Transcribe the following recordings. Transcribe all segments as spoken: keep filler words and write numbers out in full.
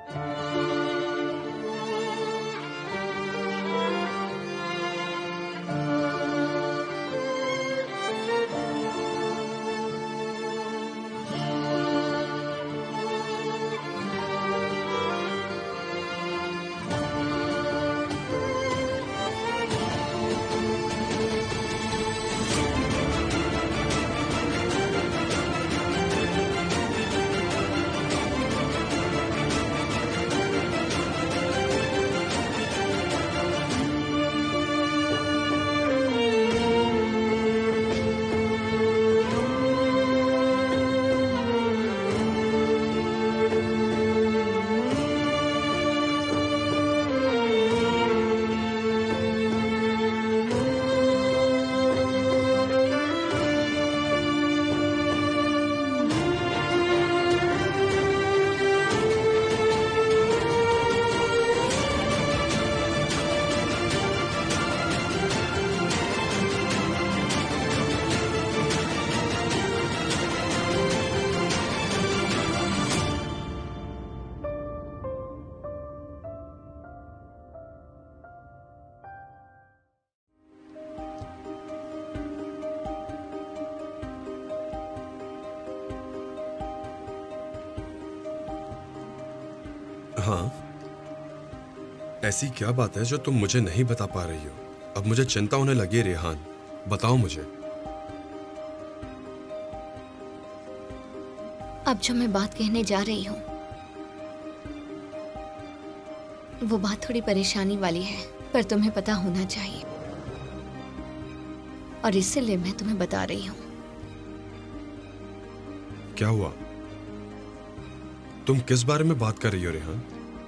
हाँ, ऐसी क्या बात है जो तुम मुझे नहीं बता पा रही हो? अब मुझे चिंता होने लगी है रेहान, बताओ मुझे। अब जो मैं बात कहने जा रही हूँ वो बात थोड़ी परेशानी वाली है, पर तुम्हें पता होना चाहिए और इसलिए मैं तुम्हें बता रही हूँ। क्या हुआ? तुम किस बारे में बात कर रही हो रेहान?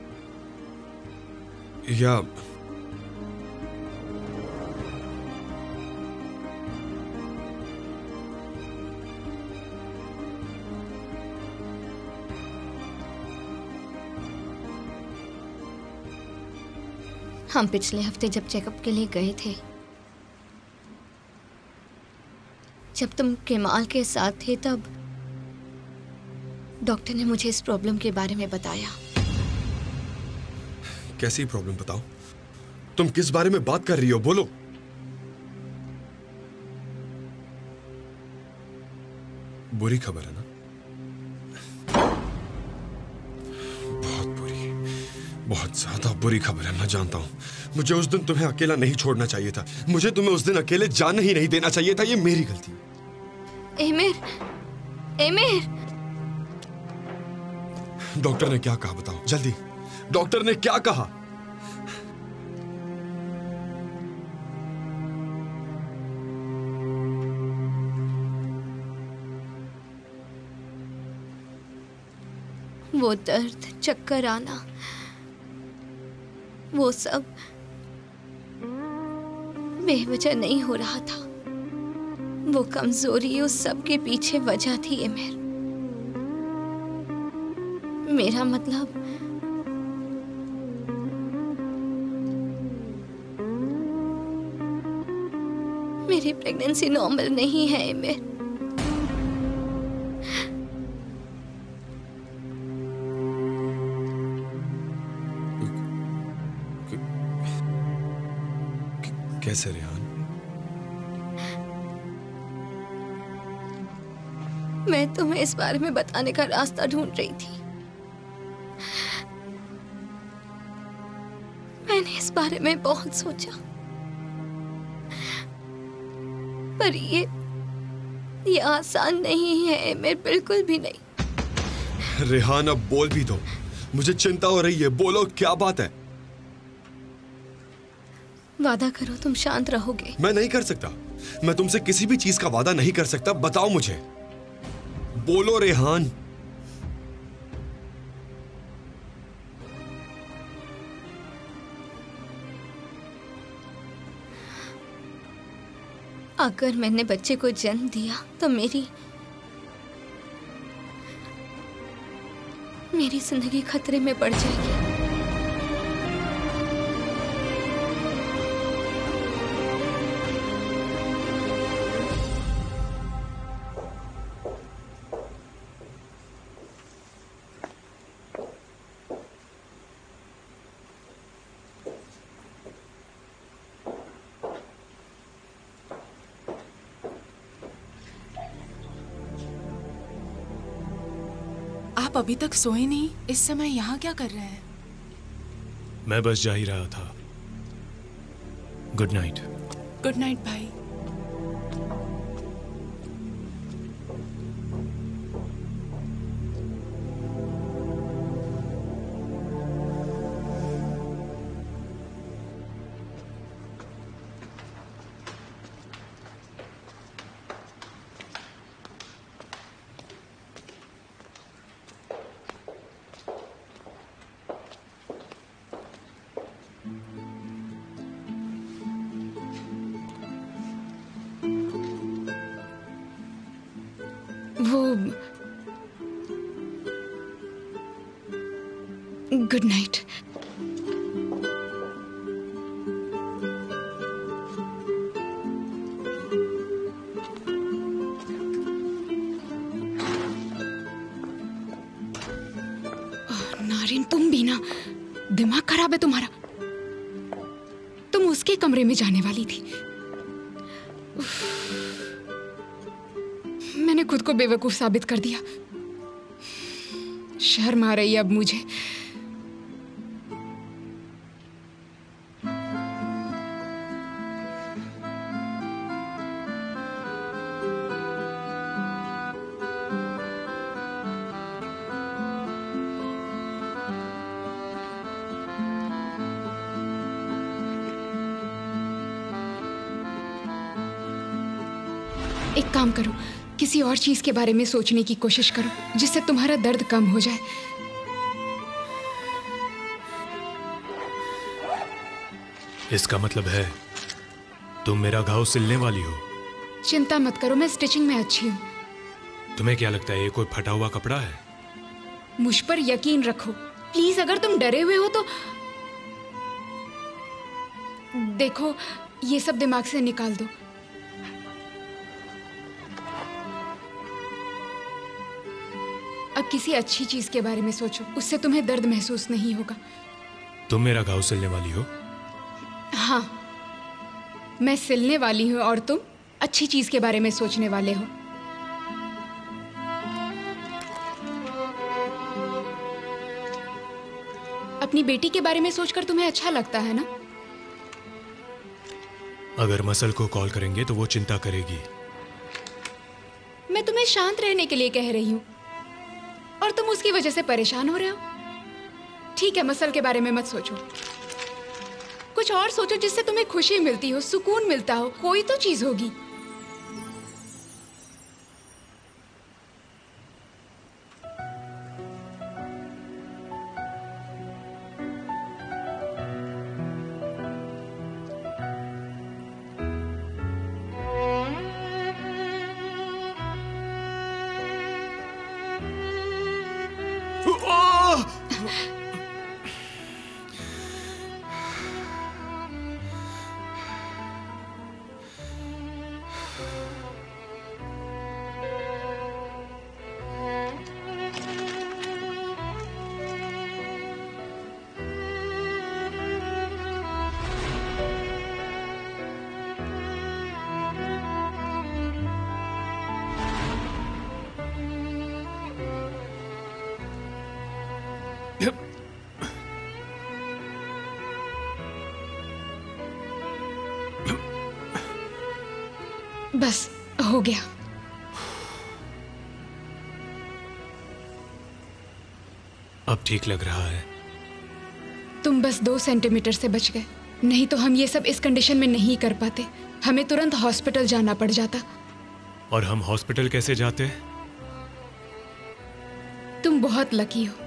या हम पिछले हफ्ते जब चेकअप के लिए गए थे, जब तुम केमाल के साथ थे, तब डॉक्टर ने मुझे इस प्रॉब्लम के बारे में बताया। कैसी प्रॉब्लम बताओ? तुम किस बारे में बात कर रही हो, बोलो। बुरी खबर है ना? बहुत बुरी, बहुत ज्यादा बुरी खबर है। मैं जानता हूं, मुझे उस दिन तुम्हें अकेला नहीं छोड़ना चाहिए था। मुझे तुम्हें उस दिन अकेले जाने ही नहीं देना चाहिए था। ये मेरी गलती है। Emir, emir. डॉक्टर ने क्या कहा बताओ जल्दी। डॉक्टर ने क्या कहा? वो दर्द, चक्कर आना, वो सब बेवजह नहीं हो रहा था। वो कमजोरी उस सब के पीछे वजह थी एमिर। मेरा मतलब मेरी प्रेगनेंसी नॉर्मल नहीं है एमिर। कैसे रेहान? मैं तुम्हें इस बारे में बताने का रास्ता ढूंढ रही थी। मैंने इस बारे में बहुत सोचा, पर ये ये आसान नहीं है एमिर, बिल्कुल भी नहीं। रेहान अब बोल भी दो, मुझे चिंता हो रही है। बोलो क्या बात है? वादा करो तुम शांत रहोगे। मैं नहीं कर सकता। मैं तुमसे किसी भी चीज का वादा नहीं कर सकता। बताओ मुझे, बोलो रेहान। अगर मैंने बच्चे को जन्म दिया तो मेरी मेरी जिंदगी खतरे में पड़ जाएगी। आप अभी तक सोए नहीं? इस समय यहाँ क्या कर रहे हैं? मैं बस जा ही रहा था। Good night. गुड नाइट भाई। वो गुड नाइट। नारिन, तुम भी ना, दिमाग खराब है तुम्हारा। तुम उसके कमरे में जाने वाली थी। मैंने खुद को बेवकूफ साबित कर दिया। शर्म आ रही है अब मुझे। एक काम करो, किसी और चीज के बारे में सोचने की कोशिश करो जिससे तुम्हारा दर्द कम हो जाए। इसका मतलब है तुम मेरा घाव सिलने वाली हो? चिंता मत करो, मैं स्टिचिंग में अच्छी हूँ। तुम्हें क्या लगता है ये कोई फटा हुआ कपड़ा है? मुझ पर यकीन रखो प्लीज। अगर तुम डरे हुए हो तो देखो, ये सब दिमाग से निकाल दो। अब किसी अच्छी चीज के बारे में सोचो, उससे तुम्हें दर्द महसूस नहीं होगा। तुम मेरा घाव सिलने वाली हो? हाँ, मैं सिलने वाली हूँ और तुम अच्छी चीज के बारे में सोचने वाले हो। अपनी बेटी के बारे में सोचकर तुम्हें अच्छा लगता है ना? अगर मसल को कॉल करेंगे तो वो चिंता करेगी। मैं तुम्हें शांत रहने के लिए कह रही हूँ और तुम उसकी वजह से परेशान हो रहे हो। ठीक है, मसल के बारे में मत सोचो, कुछ और सोचो जिससे तुम्हें खुशी मिलती हो, सुकून मिलता हो। कोई तो चीज होगी। बस हो गया। अब ठीक लग रहा है? तुम बस दो सेंटीमीटर से बच गए, नहीं तो हम ये सब इस कंडीशन में नहीं कर पाते। हमें तुरंत हॉस्पिटल जाना पड़ जाता। और हम हॉस्पिटल कैसे जाते? तुम बहुत लकी हो।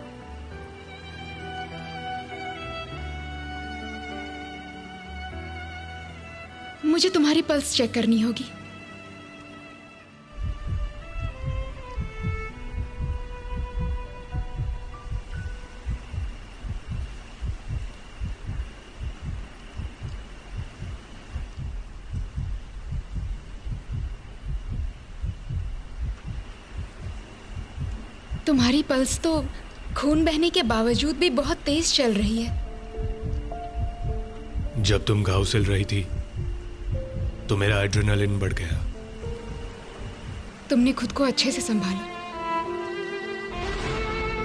मुझे तुम्हारी पल्स चेक करनी होगी। तुम्हारी पल्स तो खून बहने के बावजूद भी बहुत तेज चल रही है। जब तुम घाव सिल रही थी तो मेरा एड्रेनालिन बढ़ गया। तुमने खुद को अच्छे से संभाला।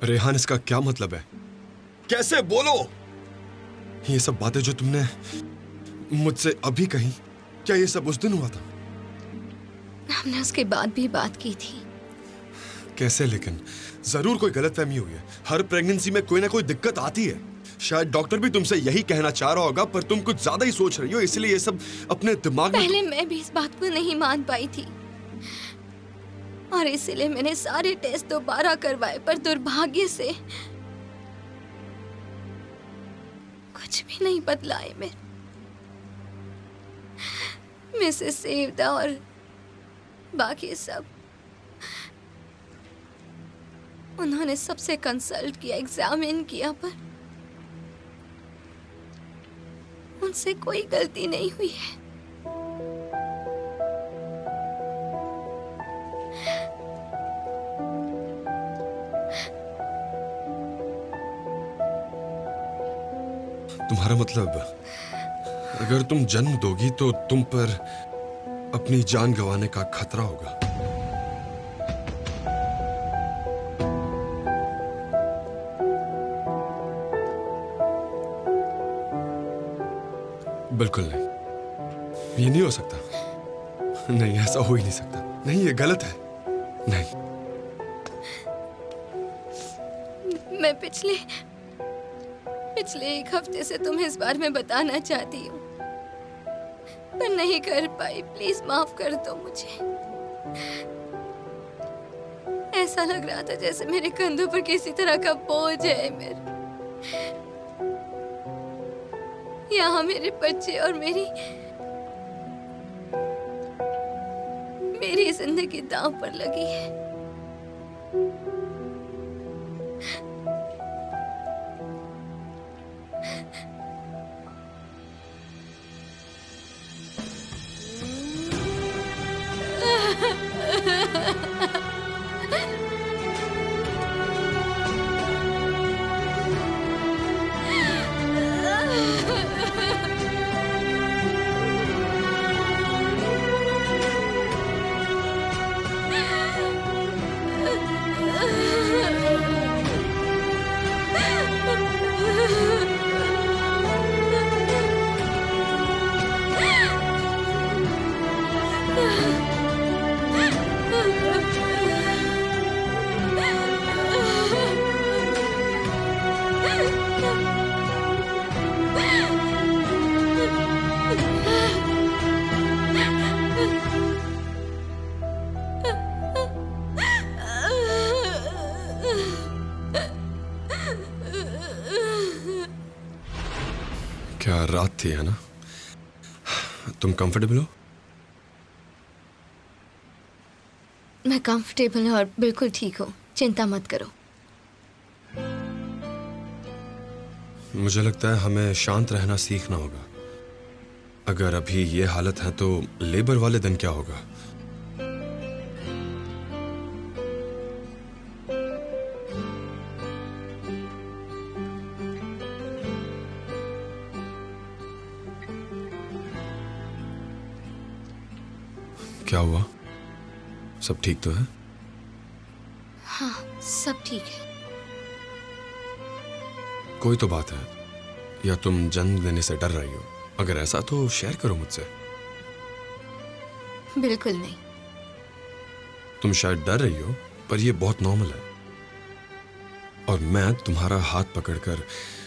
रेहान, इसका क्या मतलब है? कैसे बोलो? ये सब बातें जो तुमने मुझसे अभी कही, क्या ये सब उस दिन हुआ था? हमने उसके बाद भी बात की थी। कैसे? लेकिन जरूर कोई गलतफहमी हुई है। हर प्रेगनेंसी में कोई ना कोई दिक्कत आती है। शायद डॉक्टर भी तुमसे यही कहना चाह रहा होगा, पर तुम कुछ ज्यादा ही सोच रही हो, इसलिए ये सब अपने दिमाग में। पहले मैं भी इस बात को नहीं मान पाई थी और इसीलिए मैंने सारे टेस्ट दोबारा करवाए, पर दुर्भाग्य से कुछ भी नहीं बदला है। मैं मिसेस सेवदा और बाकी सब, उन्होंने सबसे कंसल्ट किया, एग्जामिन किया, पर उनसे कोई गलती नहीं हुई है। तुम्हारा मतलब, अगर तुम जन्म दोगी तो तुम पर अपनी जान गंवाने का खतरा होगा। बिल्कुल नहीं, ये नहीं हो सकता। नहीं, ऐसा हो ही नहीं सकता। नहीं, ये गलत है। नहीं। मैं पिछले पिछले एक हफ्ते से तुम्हें इस बारे में बताना चाहती हूँ, पर नहीं कर पाई। प्लीज माफ कर दो मुझे। ऐसा लग रहा था जैसे मेरे कंधों पर किसी तरह का बोझ है। मेरे यहाँ मेरे बच्चे और मेरी मेरी जिंदगी दांव पर लगी है। क्या रात थी, है ना? तुम कंफर्टेबल हो? मैं कंफर्टेबल हूँ और बिल्कुल ठीक हूँ, चिंता मत करो। मुझे लगता है हमें शांत रहना सीखना होगा। अगर अभी ये हालत है तो लेबर वाले दिन क्या होगा? क्या हुआ? सब ठीक तो है? हाँ, सब ठीक है। कोई तो बात है, या तुम जन्म देने से डर रही हो? अगर ऐसा तो शेयर करो मुझसे। बिल्कुल नहीं। तुम शायद डर रही हो, पर यह बहुत नॉर्मल है। और मैं तुम्हारा हाथ पकड़कर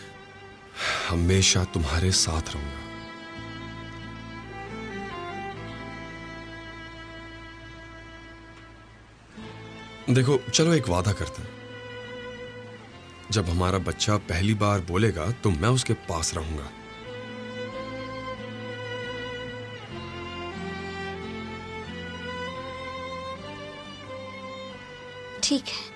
हमेशा तुम्हारे साथ रहूंगा। देखो, चलो एक वादा करते हैं। जब हमारा बच्चा पहली बार बोलेगा तो मैं उसके पास रहूंगा। ठीक है।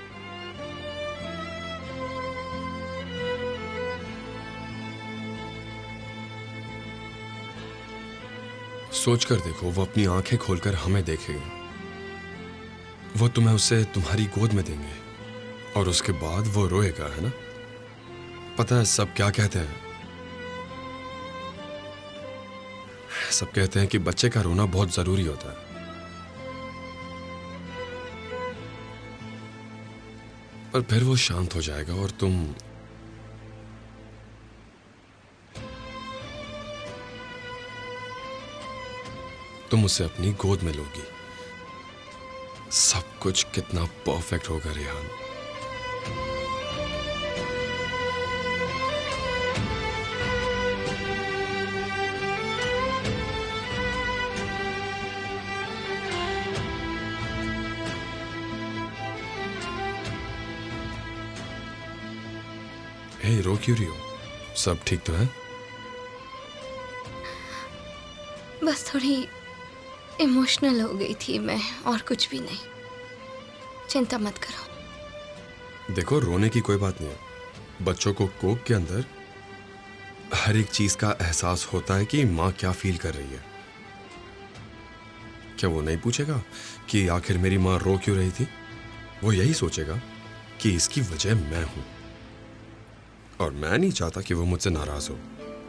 सोचकर देखो, वो अपनी आंखें खोलकर हमें देखेगा। वो तुम्हें उसे तुम्हारी गोद में देंगे और उसके बाद वो रोएगा, है ना? पता है सब क्या कहते हैं? सब कहते हैं कि बच्चे का रोना बहुत जरूरी होता है। पर फिर वो शांत हो जाएगा और तुम तुम उसे अपनी गोद में लोगी। सब कुछ कितना परफेक्ट होगा रेहान। हे, रो क्यों रही हो? सब ठीक तो है? बस थोड़ी इमोशनल हो गई थी मैं, और कुछ भी नहीं। चिंता मत करो। देखो, रोने की कोई बात नहीं है। बच्चों को कोक के अंदर हर एक चीज का एहसास होता है कि माँ क्या फील कर रही है। क्या वो नहीं पूछेगा कि आखिर मेरी माँ रो क्यों रही थी? वो यही सोचेगा कि इसकी वजह मैं हूं, और मैं नहीं चाहता कि वो मुझसे नाराज हो।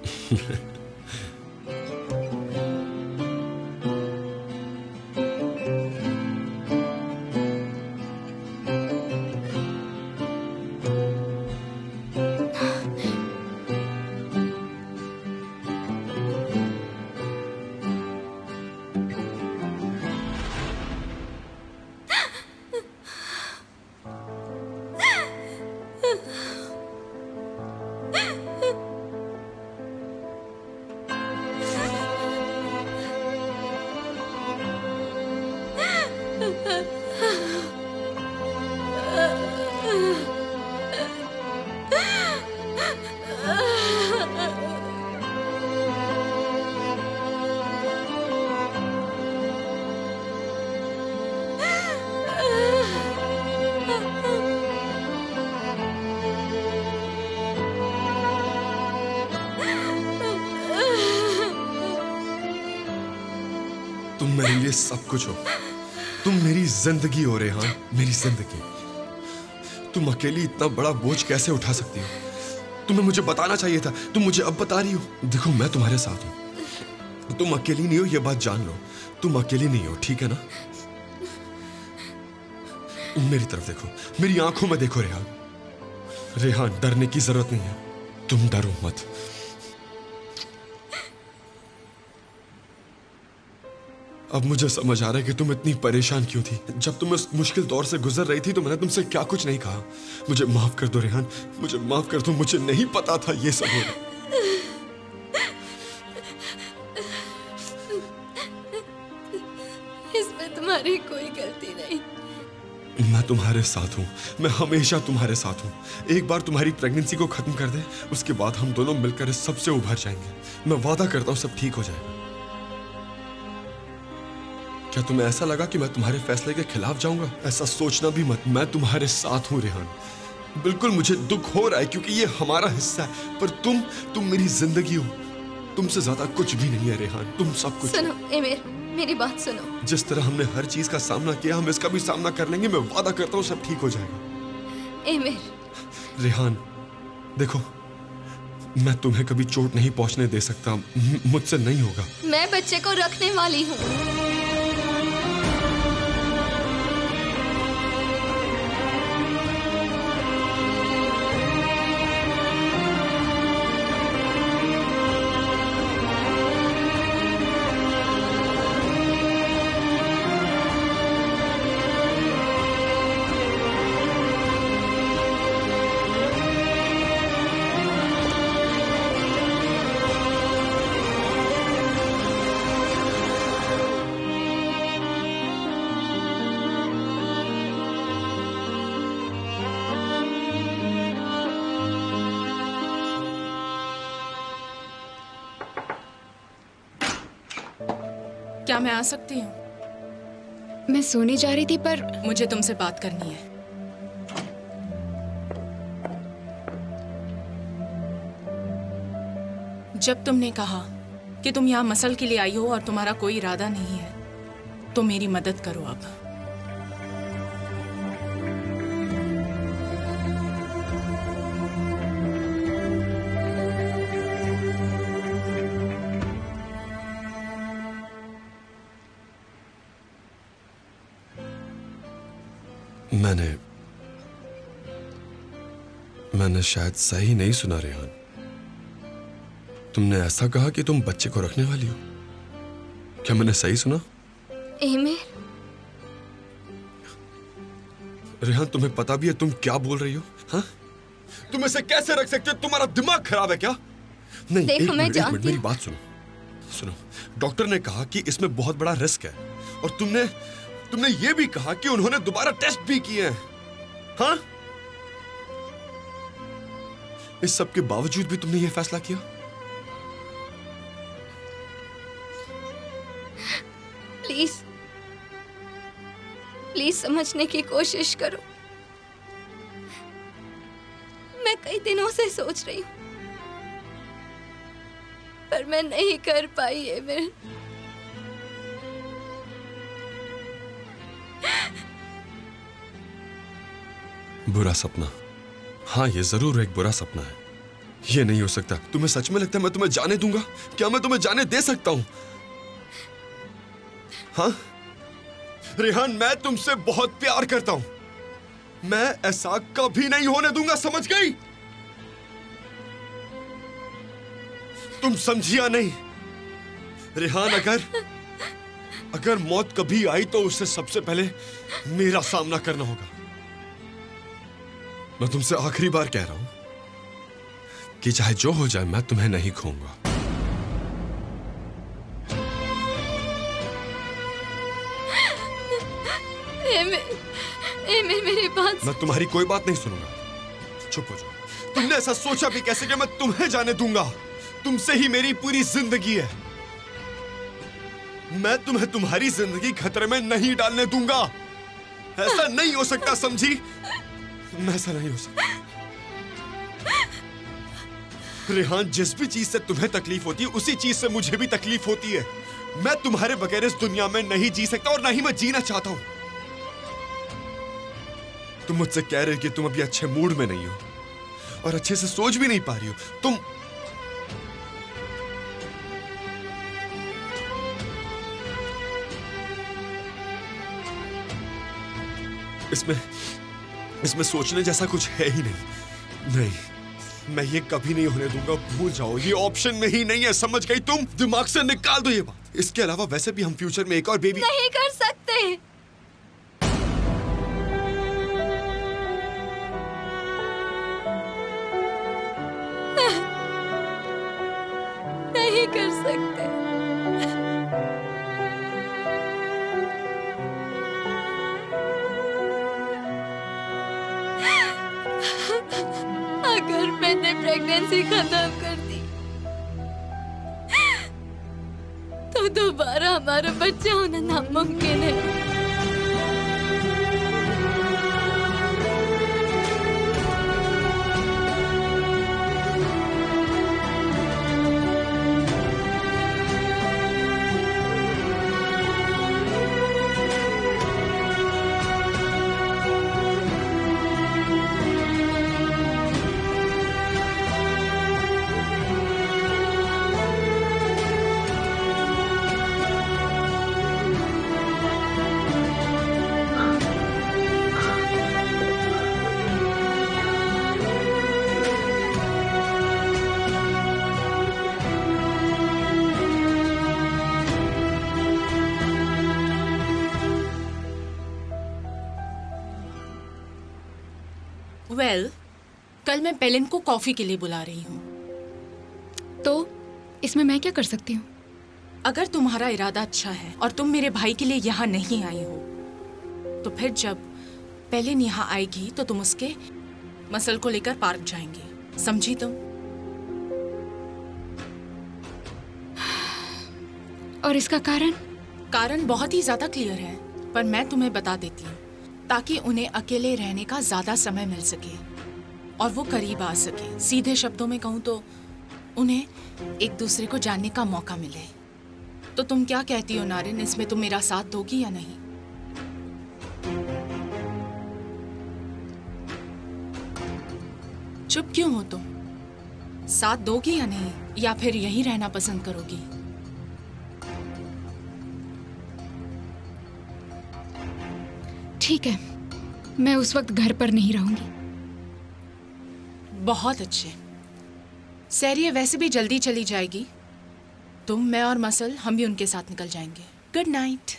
तुम मेरे लिए सब कुछ हो। तुम मेरी जिंदगी हो रेहान, मेरी जिंदगी। तुम अकेली इतना बड़ा बोझ कैसे उठा सकती हो? तुम्हें मुझे बताना चाहिए था, तुम मुझे अब बता रही हो। देखो, मैं तुम्हारे साथ हूं। तुम अकेली नहीं हो, ये बात जान लो। तुम अकेली नहीं हो, ठीक है ना? मेरी तरफ देखो, मेरी आंखों में देखो रेहान। रेहान, डरने की जरूरत नहीं है। तुम डरो मत। अब मुझे समझ आ रहा है कि तुम इतनी परेशान क्यों थी। जब तुम उस मुश्किल दौर से गुजर रही थी तो मैंने तुमसे क्या कुछ नहीं कहा। मुझे माफ कर दो रेहान, मुझे माफ कर दो। मुझे नहीं पता था ये सब होगा। इसमें तुम्हारी कोई गलती नहीं। मैं तुम्हारे साथ हूँ, मैं हमेशा तुम्हारे साथ हूँ। एक बार तुम्हारी प्रेगनेंसी को खत्म कर दे, उसके बाद हम दोनों मिलकर इस सबसे उभर जाएंगे। मैं वादा करता हूँ सब ठीक हो जाएगा। क्या तुम्हें ऐसा लगा कि मैं तुम्हारे फैसले के खिलाफ जाऊंगा? ऐसा सोचना भी मत। मैं तुम्हारे साथ हूं रेहान। बिल्कुल मुझे दुख हो रहा है क्योंकि ये हमारा हिस्सा है, पर तुम तुम मेरी जिंदगी हो। तुमसे ज्यादा कुछ भी नहीं है रेहान, तुम सब कुछ। सुनो एमिर, मेरी बात सुनो। जिस तरह हमने हर चीज का सामना किया, हम इसका भी सामना कर लेंगे। मैं वादा करता हूँ सब ठीक हो जाएगा। एमिर। रेहान, देखो, मैं तुम्हें कभी चोट नहीं पहुंचने दे सकता। मुझसे नहीं होगा। मैं बच्चे को रखने वाली हूँ। क्या मैं आ सकती हूँ? मैं सोने जा रही थी पर मुझे तुमसे बात करनी है। जब तुमने कहा कि तुम यहाँ मसल के लिए आई हो और तुम्हारा कोई इरादा नहीं है, तो मेरी मदद करो अब। मैंने मैंने शायद सही नहीं सुना रेहान। तुमने ऐसा कहा कि तुम बच्चे को रखने वाली हो? क्या मैंने सही सुना? एमिर, रेहान तुम्हें पता भी है तुम क्या बोल रही हो? हाँ? तुम इसे कैसे रख सकते हो? तुम्हारा दिमाग खराब है क्या? नहीं, देखो, एक मैं मिनट, एक मिनट, जानती मेरी हूँ। बात सुनो। सुनो, डॉक्टर ने कहा कि इसमें बहुत बड़ा रिस्क है, और तुमने तुमने ये भी कहा कि उन्होंने दोबारा टेस्ट भी किए हैं। हाँ? इस सब के बावजूद भी तुमने ये फैसला किया? प्लीज प्लीज समझने की कोशिश करो। मैं कई दिनों से सोच रही हूं, पर मैं नहीं कर पाई है। मेरे बुरा सपना। हाँ, ये जरूर एक बुरा सपना है। ये नहीं हो सकता। तुम्हें सच में लगता है मैं तुम्हें जाने दूंगा? क्या मैं तुम्हें जाने दे सकता हूं? हाँ? रेहान, मैं तुमसे बहुत प्यार करता हूं। मैं ऐसा कभी नहीं होने दूंगा, समझ गई? तुम समझिया नहीं? रेहान, अगर अगर मौत कभी आई तो उससे सबसे पहले मेरा सामना करना होगा। मैं तुमसे आखिरी बार कह रहा हूं कि चाहे जो हो जाए, मैं तुम्हें नहीं खोऊंगा। एमिर, एमिर, मेरी बात। मैं तुम्हारी कोई बात नहीं सुनूंगा। चुप हो जाओ। तुमने ऐसा सोचा भी कैसे कि मैं तुम्हें जाने दूंगा? तुमसे ही मेरी पूरी जिंदगी है। मैं तुम्हें तुम्हारी जिंदगी खतरे में नहीं डालने दूंगा। ऐसा नहीं हो सकता, समझी? ऐसा नहीं हो सकता। रेहान, जिस भी चीज से तुम्हें तकलीफ होती है उसी चीज से मुझे भी तकलीफ होती है। मैं तुम्हारे बगैर इस दुनिया में नहीं जी सकता, और ना ही मैं जीना चाहता हूं। तुम मुझसे कह रहे हो कि तुम अभी अच्छे मूड में नहीं हो और अच्छे से सोच भी नहीं पा रही हो। तुम इसमें इसमें सोचने जैसा कुछ है ही नहीं। नहीं, मैं ये कभी नहीं होने दूंगा। भूल जाओ, ये ऑप्शन में ही नहीं है, समझ गई तुम? दिमाग से निकाल दो ये बात। इसके अलावा वैसे भी हम फ्यूचर में एक और बेबी नहीं कर सकते। नहीं कर सकते। अगर मैंने प्रेगनेंसी खत्म कर दी तो दोबारा हमारा बच्चा होना नामुमकिन है। वेल, well, कल मैं पेलिन को कॉफी के लिए बुला रही हूँ। तो इसमें मैं क्या कर सकती हूँ? अगर तुम्हारा इरादा अच्छा है और तुम मेरे भाई के लिए यहाँ नहीं आई हो, तो फिर जब पेलिन यहाँ आएगी तो तुम उसके मसल को लेकर पार्क जाएंगे, समझी तुम? और इसका कारण? कारण बहुत ही ज्यादा क्लियर है, पर मैं तुम्हें बता देती हूँ ताकि उन्हें अकेले रहने का ज्यादा समय मिल सके और वो करीब आ सके। सीधे शब्दों में कहूँ तो उन्हें एक दूसरे को जानने का मौका मिले। तो तुम क्या कहती हो नारिन, इसमें तुम मेरा साथ दोगी या नहीं? चुप क्यों हो तुम? साथ दोगी या नहीं, या फिर यहीं रहना पसंद करोगी? ठीक है, मैं उस वक्त घर पर नहीं रहूंगी। बहुत अच्छे। सैरिये वैसे भी जल्दी चली जाएगी। तुम, मैं और मसल हम भी उनके साथ निकल जाएंगे। Good night.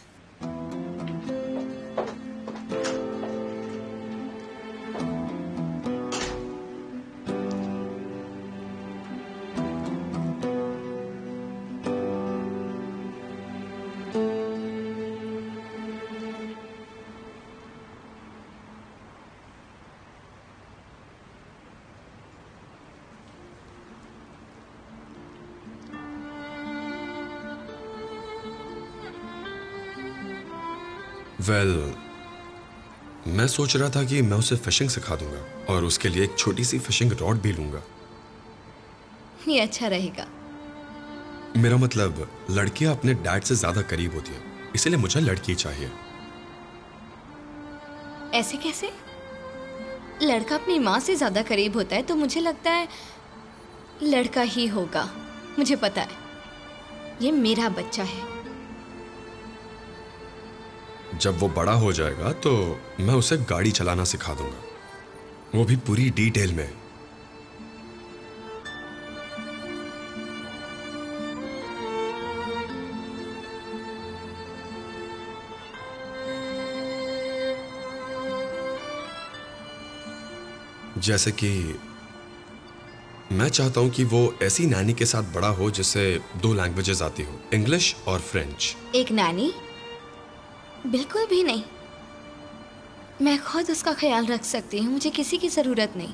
वेल well, मैं सोच रहा था कि मैं उसे फिशिंग सिखा दूंगा और उसके लिए एक छोटी सी फिशिंग रॉड भी लूंगा। ये अच्छा रहेगा। मेरा मतलब, लड़कियां अपने डैड से ज्यादा करीब होती हैं, इसलिए मुझे लड़की चाहिए। ऐसे कैसे? लड़का अपनी माँ से ज्यादा करीब होता है तो मुझे लगता है लड़का ही होगा। मुझे पता है, ये मेरा बच्चा है। जब वो बड़ा हो जाएगा तो मैं उसे गाड़ी चलाना सिखा दूंगा, वो भी पूरी डिटेल में। जैसे कि मैं चाहता हूं कि वो ऐसी नैनी के साथ बड़ा हो जिसे दो लैंग्वेजेस आती हो, इंग्लिश और फ्रेंच। एक नैनी? बिल्कुल भी नहीं। मैं खुद उसका ख्याल रख सकती हूँ, मुझे किसी की जरूरत नहीं।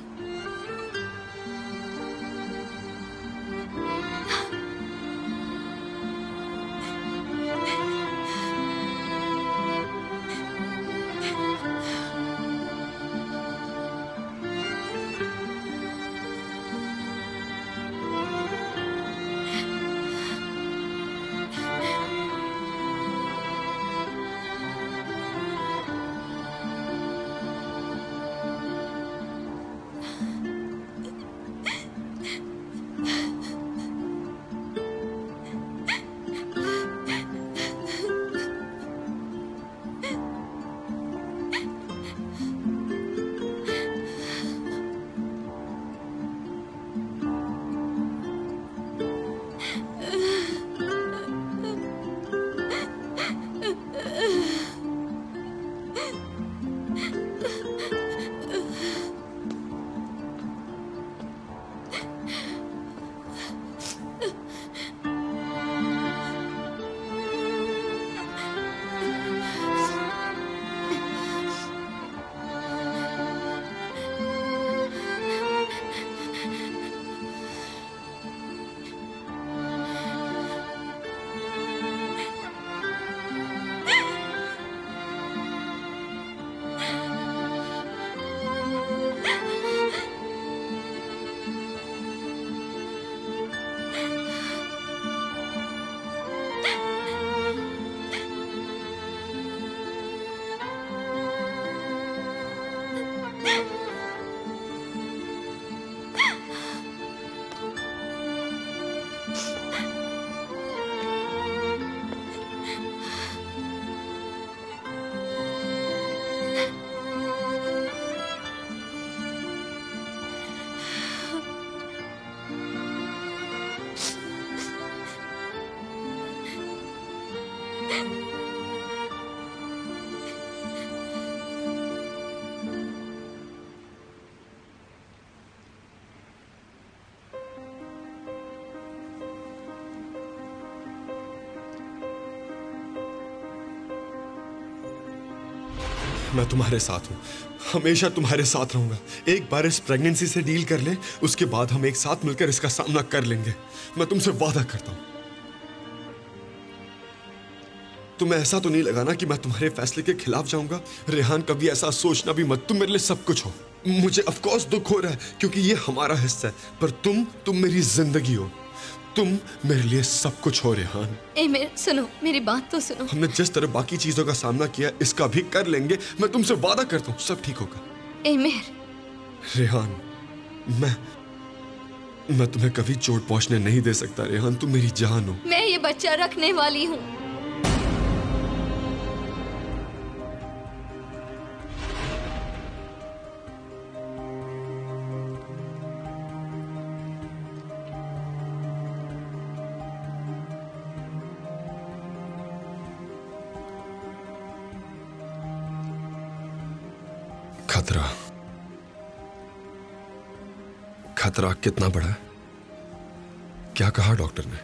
मैं तुम्हारे साथ हूँ, हमेशा तुम्हारे साथ रहूंगा। एक बार इस प्रेगनेंसी से डील कर ले, उसके बाद हम एक साथ मिलकर इसका सामना कर लेंगे। मैं तुमसे वादा करता हूँ। तुम्हें ऐसा तो नहीं लगा ना कि मैं तुम्हारे फैसले के खिलाफ जाऊंगा? रेहान, कभी ऐसा सोचना भी मत। तुम मेरे लिए सब कुछ हो। मुझे ऑफ कोर्स दुख हो रहा है क्योंकि ये हमारा हिस्सा है, पर तुम तुम मेरी जिंदगी हो। तुम मेरे लिए सब कुछ हो रेहान। एमिर, सुनो, मेरी बात तो सुनो। हमने जिस तरह बाकी चीजों का सामना किया, इसका भी कर लेंगे। मैं तुमसे वादा करता हूँ, सब ठीक होगा। एमिर। रेहान, मैं मैं तुम्हें कभी चोट पहुंचने नहीं दे सकता। रेहान, तुम मेरी जान हो। मैं ये बच्चा रखने वाली हूँ। खतरा खतरा कितना बड़ा है? क्या कहा डॉक्टर ने?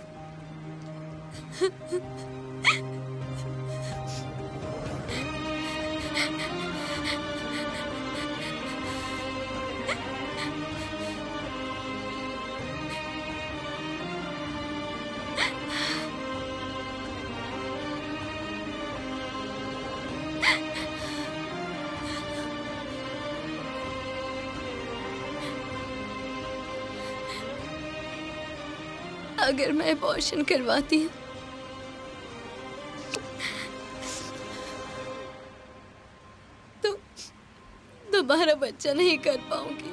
अगर मैं अबॉर्शन करवाती हूँ तो दोबारा बच्चा नहीं कर पाऊंगी।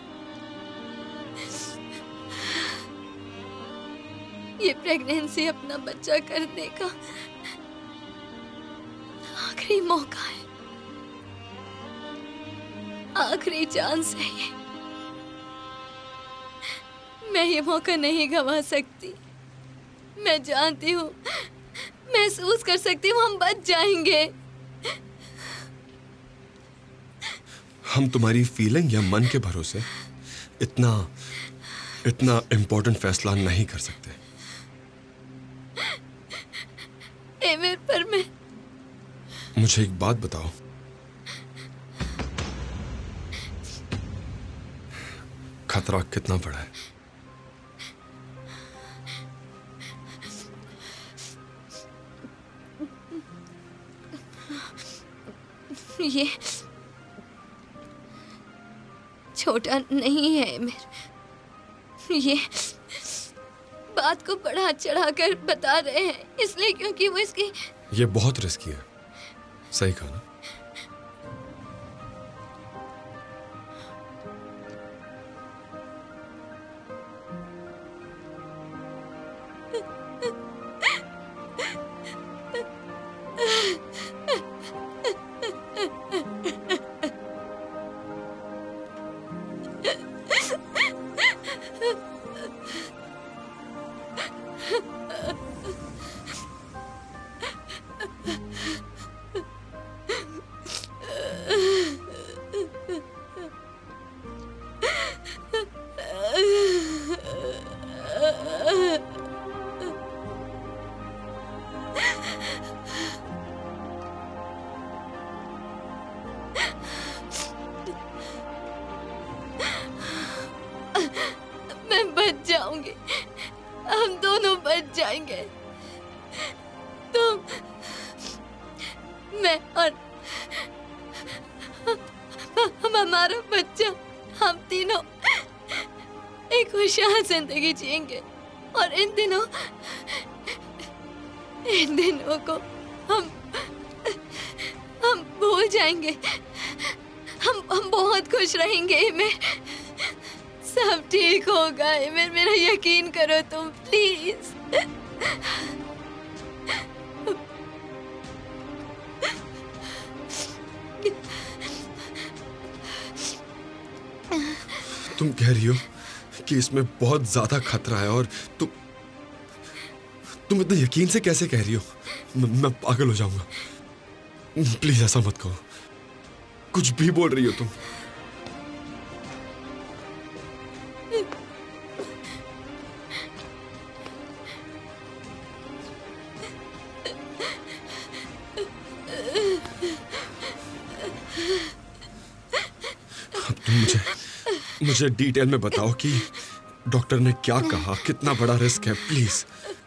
ये प्रेगनेंसी अपना बच्चा करने का आखिरी मौका है, आखिरी चांस है ये। मैं ये मौका नहीं गंवा सकती। मैं जानती हूँ, महसूस कर सकती हूँ हम बच जाएंगे। हम तुम्हारी फीलिंग या मन के भरोसे इतना इतना इम्पोर्टेंट फैसला नहीं कर सकते। एमिर, पर मैं मुझे एक बात बताओ, खतरा कितना बड़ा है? ये छोटा नहीं है मेरे, ये बात को बढ़ा चढ़ाकर बता रहे हैं इसलिए क्योंकि वो इसकी ये बहुत रिस्की है। सही कहा ना? जाऊंगी, हम दोनों बच जाएंगे। तुम, मैं और हम हमारा बच्चा, हम तीनों एक खुशहाल जिंदगी जिएंगे और इन दिनों इन दिनों को हम हम भूल जाएंगे। हम हम बहुत खुश रहेंगे। मैं सब ठीक होगा। मेरा मेरा यकीन करो तुम, प्लीज। तुम कह रही हो कि इसमें बहुत ज्यादा खतरा है और तुम तुम इतना यकीन से कैसे कह रही हो? मैं, मैं पागल हो जाऊंगा। प्लीज ऐसा मत कहो। कुछ भी बोल रही हो तुम। अब तुम मुझे मुझे डिटेल में बताओ कि डॉक्टर ने क्या कहा, कितना बड़ा रिस्क है। प्लीज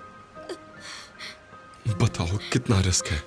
बताओ कितना रिस्क है।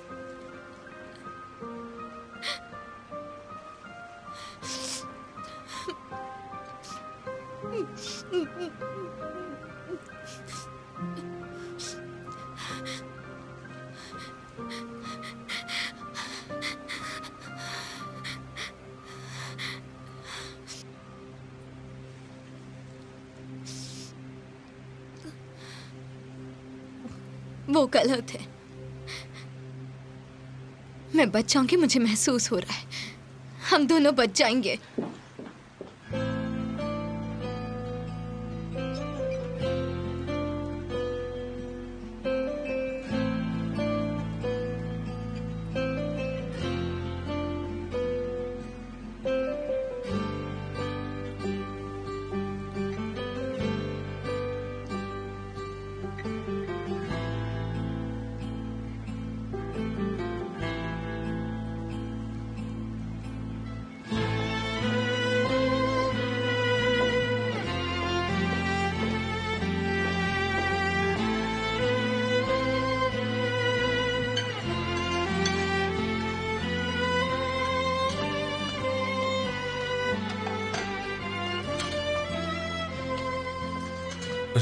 वो गलत है। मैं बच जाऊंगी, मुझे महसूस हो रहा है। हम दोनों बच जाएंगे।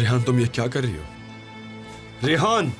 रेहान, तुम ये क्या कर रही हो? रेहान!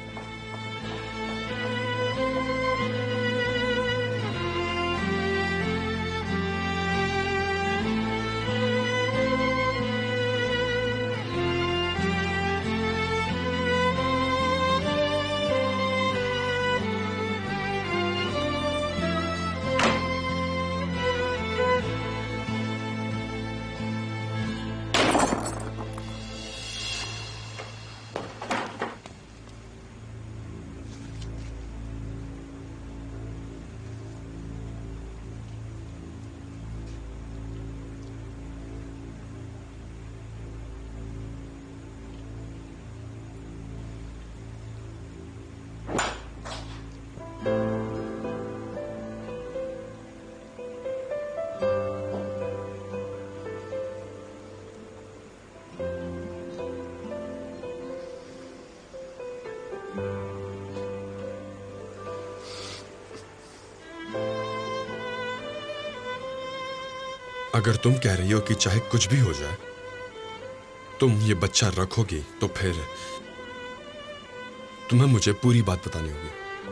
अगर तुम कह रही हो कि चाहे कुछ भी हो जाए तुम ये बच्चा रखोगी, तो फिर तुम्हें मुझे पूरी बात बतानी होगी।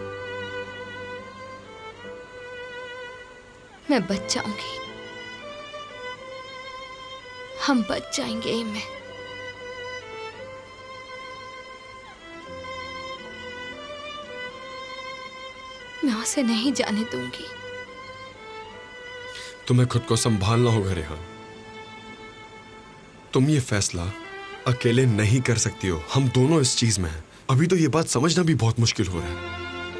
मैं बच जाऊंगी, हम बच जाएंगे। मैं मैं उसे नहीं जाने दूंगी। तुम्हें खुद को संभालना होगा रेहान। तुम ये फैसला अकेले नहीं कर सकती हो, हम दोनों इस चीज में हैं। अभी तो ये बात समझना भी बहुत मुश्किल हो रहा है।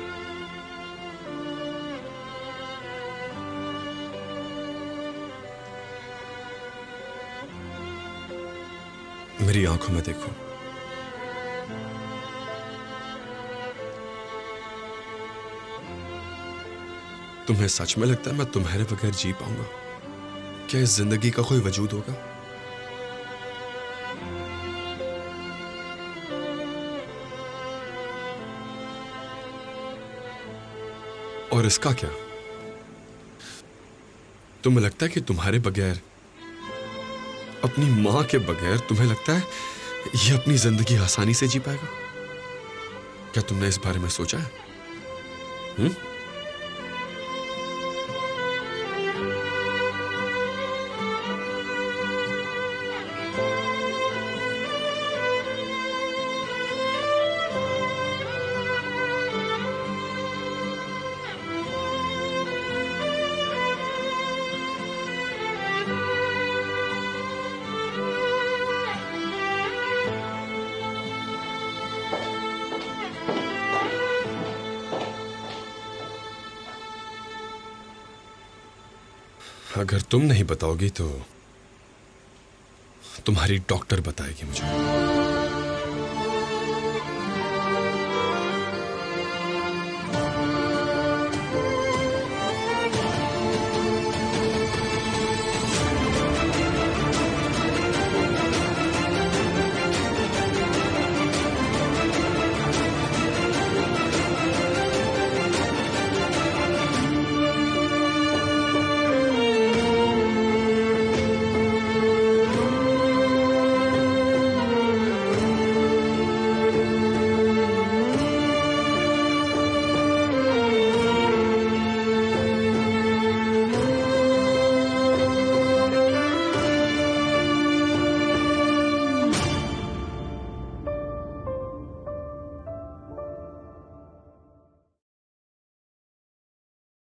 मेरी आंखों में देखो, तुम्हें सच में लगता है मैं तुम्हारे बगैर जी पाऊंगा? क्या इस जिंदगी का कोई वजूद होगा? और इसका क्या? तुम्हें लगता है कि तुम्हारे बगैर, अपनी मां के बगैर, तुम्हें लगता है ये अपनी जिंदगी आसानी से जी पाएगा? क्या तुमने इस बारे में सोचा है? हुँ? अगर तुम नहीं बताओगी तो तुम्हारी डॉक्टर बताएगी मुझे।